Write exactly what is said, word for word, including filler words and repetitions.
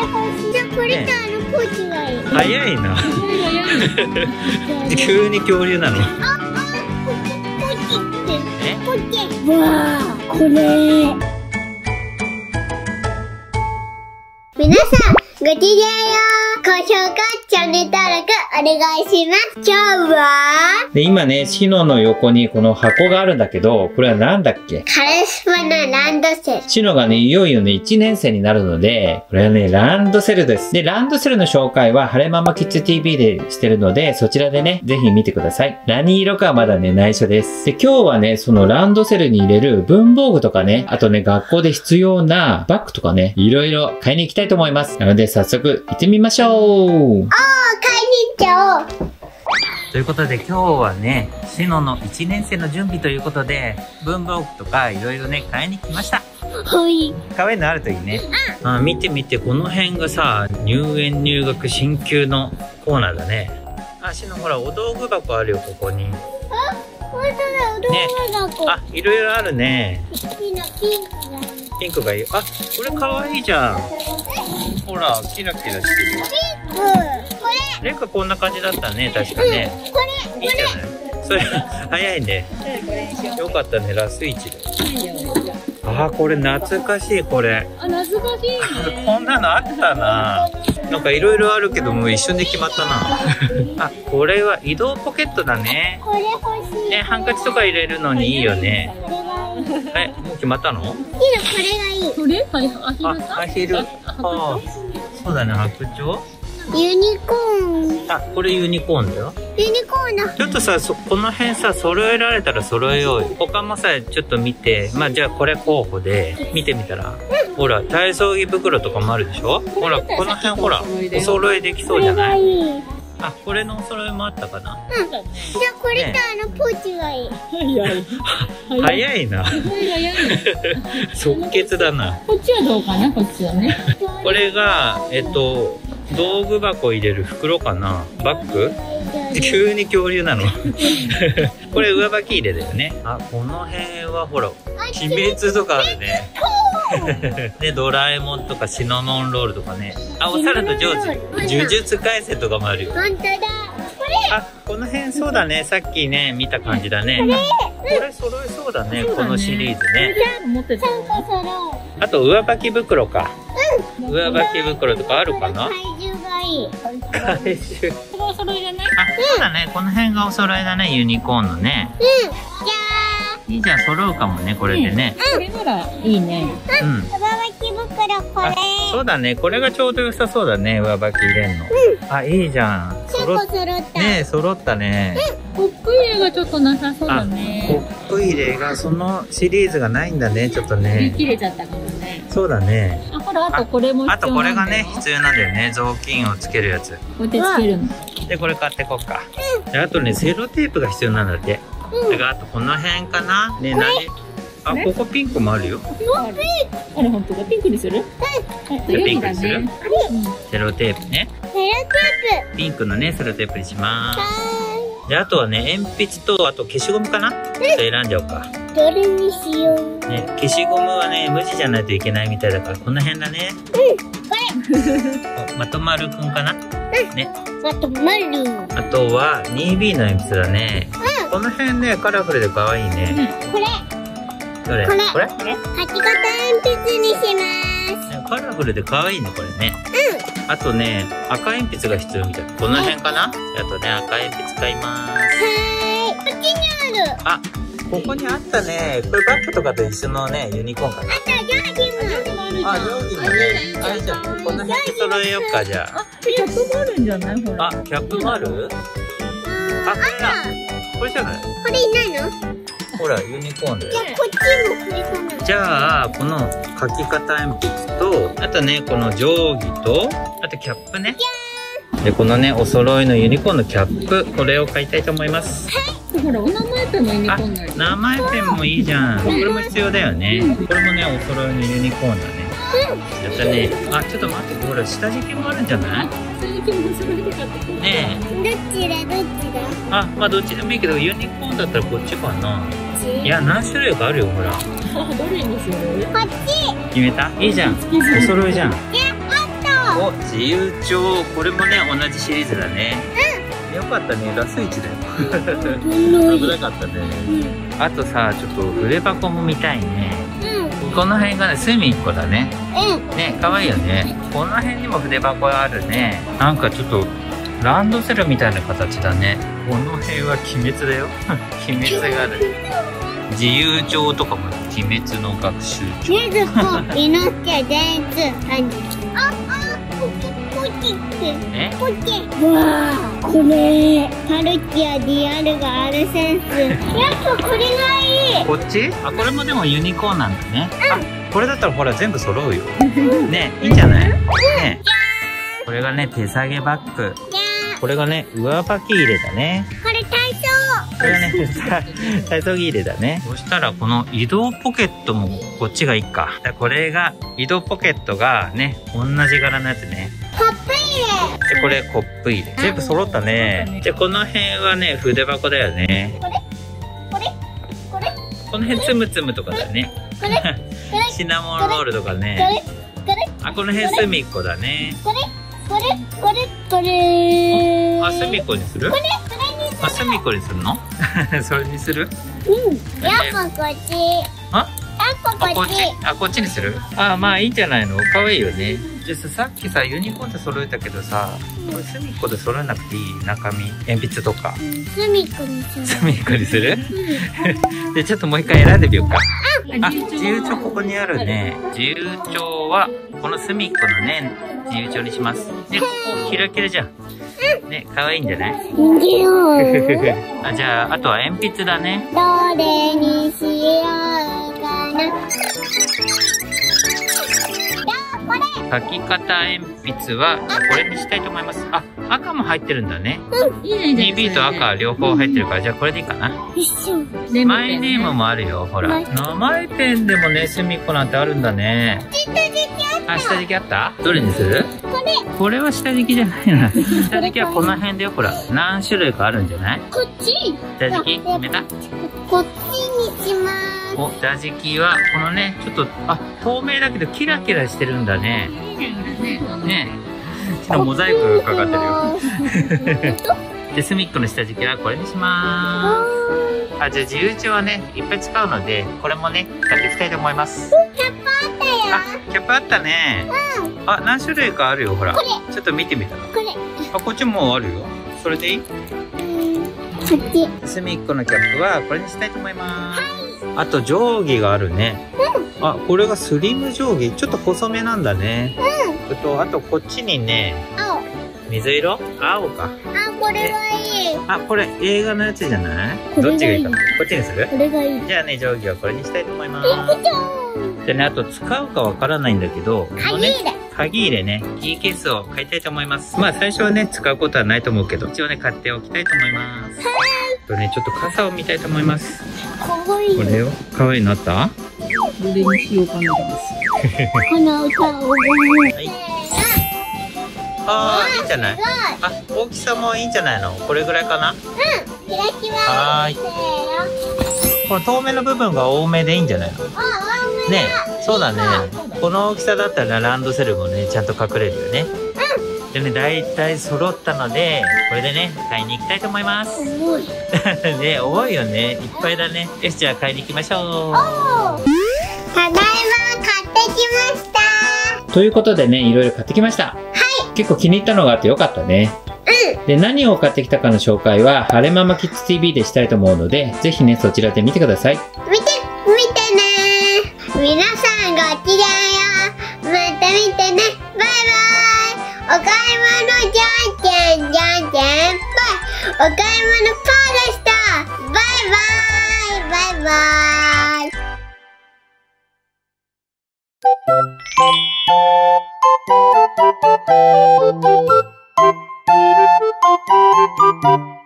じゃあこれとあのポーチがいい。 早いな。急に恐竜なの。 あ、あ、ポチポチって。 え？ ポチ。わあ、これ。皆さん、ごきげんよう。高評価、チャンネル登録お願いします。今日はで、今ね、シノの横にこの箱があるんだけど、これはなんだっけ？ カレスパのランドセル。 シノがね、いよいよね、いちねん生になるので、これはね、ランドセルです。で、ランドセルの紹介は、晴れママキッズ ティーブイ でしてるので、そちらでね、ぜひ見てください。何色かはまだね、内緒です。で、今日はね、そのランドセルに入れる文房具とかね、あとね、学校で必要なバッグとかね、いろいろ買いに行きたいと思います。なので、早速、行ってみましょう。 おー、買いに行っちゃおう。 ということで今日はね、シノのいちねん生の準備ということで、文房具とかいろいろね、買いに来ました。 はい。 可愛いのあるといいね。うん、あ、見て見て、この辺がさ、入園入学進級のコーナーだね。あ、シノほら、お道具箱あるよ、ここに。 あ、ほんとだ、お道具箱。 あ、いろいろあるね。 みんなピンクだね。 ピンクがいい。あ、これ可愛いじゃん。ほら、キラキラしてる。 ピンク。これ。 レカこんな感じだったね、確かね。 うん、これ。 いいじゃない。それ、早いね。よかったね、ラスイチで。あー、これ懐かしい、これ。 あ、懐かしいね。 こんなのあったな。なんかいろいろあるけど、もう一瞬で決まったな。あ、これは移動ポケットだね。 これ欲しい。 ね、ハンカチとか入れるのにいいよね。 これがいい。 え、もう決まったの？ いいの、これがいい。 これ？はい、アヒルさん？ あ、アヒル。ああ、そうだね、白鳥？ ユニコーン。 あ、これユニコーンだよ。 ユニコーンだ。 ちょっとさ、そ、この辺さ、揃えられたら揃えようよ。他もさ、ちょっと見て、まあじゃあこれ候補で、見てみたら。うん、ほら、体操着袋とかもあるでしょ？ほら、この辺ほら、お揃いできそうじゃない？ いい。 あ、これのお揃いもあったかな？ うん。じゃあこれとあのポーチがいい。 早い。 早いな。 早い。 即決だな。 こっちはどうかな？こっちはね。 これが、えっと、道具箱入れる袋かな？バッグ？急に恐竜なの。これ上履き入れだよね。あ、この辺はほら、鬼滅とかあるね。で、ドラえもんとかシナモンロールとかね。あ、お猿とジョージ。呪術廻戦とかもあるよ。 本当だ。これ。 あ、この辺そうだね。さっきね、見た感じだね。これ揃いそうだね。このシリーズね。 持ってた。 さんこ揃う。 あと上履き袋か。上履き袋とかあるかな？ 体重がいい。 体重。 このお揃いじゃない？ あ、そうだね。この辺がお揃いだね。ユニコーンのね。 うん。じゃいいじゃん、揃うかもね、これでね。 これならいいね。 うん。 あ、上履き袋これ。 そうだね。これがちょうど良さそうだね。上履き入れんの。あ、いいじゃん。 さんこ揃った。 ねえ、揃ったね。 コップ入れがちょっとなさそうだコね。 ップ入れがそのシリーズがないんだね、ちょっと売りね。 切れちゃったかもね。 そうだね。 あ、ほら、あとこれも必要なんだよ。 あとこれがね、必要なんだよね。雑巾をつけるやつ。 こうやってつけるの。 で、これ買ってこっか。で、あとね、セロテープが必要なんだって。だからあとこの辺かな。ね、何？あ、ここピンクもあるよ。 あれ、本当だ。ピンクにする？ じゃあピンクにする？ うん。 セロテープね。 セロテープ。 ピンクのね、セロテープにしまはす。で、あとはね、鉛筆と、あと消しゴムかな？ちょっと選んじゃおうか。 ーい。どれにしよう。 ね、消しゴムはね、無地じゃないといけないみたいだから、この辺だね。おまとまるくんかな？ね。 あとまる。 あとは ツービー の鉛筆だね。この辺ね、カラフルで可愛いね。 これ。 どれ？ これこれ？ 書き方鉛筆にします。 ねカラフルで可愛いね、これね。あとね、赤鉛筆が必要みたい。この辺かな？あとね、赤鉛筆買います。 はーい。こっちにある。 あ、ここにあったね。これバッグとかと一緒のね、ユニコーンかな。 あとジョージも。 あ、定規もね。あれじゃん。この辺で揃えよっか、じゃあ。 キャップもあるんじゃない？ほら。 あ、キャップもある？ ああ、これだ。これじゃない？ これいないの？ ほら、ユニコーンだよ。 じゃあこっちもこれかな。 じゃあ、この書き方鉛筆と、あとね、この定規と、あとキャップね。で、このね、お揃いのユニコーンのキャップ、これを買いたいと思います。 ほら、お名前ペンもユニコあーンだよ。、 名前ペンもいいじゃん。これも必要だよね。これもね、お揃いのユニコーンだね。やったね。あ、ちょっと待って、ほら、下敷きもあるんじゃない？ 下敷きも揃えて買ってくる。 ねえ。 どっちだどっちだ。 あ、まあどっちでもいいけど、ユニコーンだったらこっちかな。いや、何種類かあるよ、ほら。 どれにする？ こっち。 決めた？いいじゃん。お揃いじゃん。 いや、あお、自由帳。これもね、同じシリーズだね。よかったね、ラスいちだよ。危なかったね。あとさ、ちょっと筆箱も見たいね。この辺がね、隅っこだね。ね、可愛いよね。この辺にも筆箱あるね。なんかちょっとランドセルみたいな形だね。この辺は鬼滅だよ。鬼滅がある。自由帳とかも鬼滅の学習帳。 ねずこ、いのすけ、全通、感じ。あ、あ、ポキポキって。 え？ ポキ。わあ、これ。ハルキやディアルがあるセンス。やっぱこれがいい。 こっち？あ、これもでもユニコーンなんだね。あ、これだったらほら全部揃うよ。ね、いいんじゃない？ね。これがね、手提げバッグ。これがね、上履き入れだね。 これ体操。 これがね、体操着入れだね。そしたらこの移動ポケットもこっちがいいか。これが移動ポケットがね、同じ柄のやつね。 コップ入れ。 で、これコップ入れ。全部揃ったね。で、この辺はね、筆箱だよね。 これこれこれこの辺つむつむとかだね。 これこれシナモンロールとかこね。 れこれあ、この辺隅っこだね。 これこれこれこれあ、隅っこにする？ これこれにする。 あ、隅っこにするの？それにする？ うん。やっぱこっち。 あ？ やっぱあ、ここっち。 っち？あ、こっちにする？あ、まあいいんじゃないの？可愛いよね。じゃあさ、さっきさ、ユニコーンで揃えたけどさ、これ隅っこで揃えなくていい？中身、鉛筆とか。 隅っこにする。 隅っこにする？で、ちょっともう一回選んでみようか。あ、自由帳ここにあるね。自由帳は、この隅っこのね、自由帳にします。で、ここキラキラじゃん。ね、可愛いんじゃない？あ、じゃあ、あとは鉛筆だね。 どれにしようかな。これ。 書き方鉛筆は、これにしたいと思います。あ、赤も入ってるんだね。 いいね。 ニービー と赤両方入ってるから、じゃあこれでいいかな。 一緒。 マイネームもあるよ、ほら。名前ペンでもね、隅っこなんてあるんだね。 下敷きあっあ、下敷きあった？どれにする？ た。これ。 これは下敷きじゃないな。下敷きはこの辺でよ、ほら。何種類かあるんじゃない？ こっち。 下敷き決めた？ こっちにします。 お、下敷きは、このね、ちょっと、あ、透明だけどキラキラしてるんだね。ねえ。ちょっとモザイクかかってるよ。で、隅っこの下敷きはこれにしまーす。あ、じゃあ自由帳はね、いっぱい使うので、これもね、使っていきたいと思います。 キャップあったよ。 あ、キャップあったね。 うん。 あ、何種類かあるよ、ほら。 これちょっと見てみたら。 これ。 あ、こっちもあるよ。それでいい？ こっち。 隅っこのキャップはこれにしたいと思います。あと定規があるね。あ、これがスリム定規。ちょっと細めなんだね。うん。と、あとこっちにね、 青。 水色？青か。 あ、これがいい。 あ、これ映画のやつじゃない？ これがいいどっちがいいか。こっちにする？ これがいい。 じゃあね、定規はこれにしたいと思いまピンクす。 ちゃん。 でね、あと使うかわからないんだけど、このね鍵入れ。 鍵入れね、キーケースを買いたいと思います。まあ最初はね、使うことはないと思うけど、一応ね、買っておきたいと思います。とね、ちょっと傘を見たいと思います。 かわいい。 これよ。可愛いのあった？ どれにしようかな。 この歌を。 はい。あー、いいんじゃない？ すあ、大きさもいいんじゃないの？これぐらいかな？ ごい。開きます。 はーい。 せーの。 この透明の部分が多めでいいんじゃないの？ あ、あ、 ね、そうだね。この大きさだったらランドセルもね、ちゃんと隠れるよね。でね、だいたい揃ったので、これでね、買いに行きたいと思います。 すごい。 ね、多いよね。いっぱいだね。よし、じゃあ買いに行きましょう。 おー。ただいま買ってきました。 ということでね、いろいろ買ってきました。はい。結構気に入ったのがあってよかったね。 うん。 で、何を買ってきたかの紹介は、晴れママキッズ ティーブイ でしたいと思うので、ぜひね、そちらで見てください。 見て、見てね。皆さんごきげんよう。また見てね。バイバイ。お買い物じゃんけんじゃんけんぽい。お買い物パーでした。バイバイ。バイバイ。Thank you.